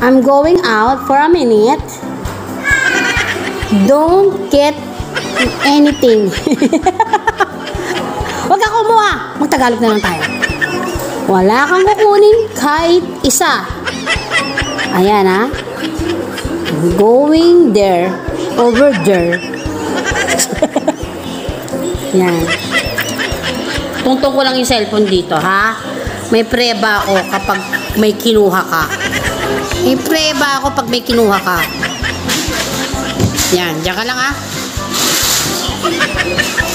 I'm going out for a minute. Don't get anything. Huwag ka kumuha. Magtagalog na lang tayo. Wala kang kukunin kahit isa. Ayan ha. I'm going there. Over there. Yan. Tungtong ko lang yung cellphone dito ha. May preba ako kapag may kinuha ka. May preba ako pag may kinuha ka. Yan. Diyan ka lang ha.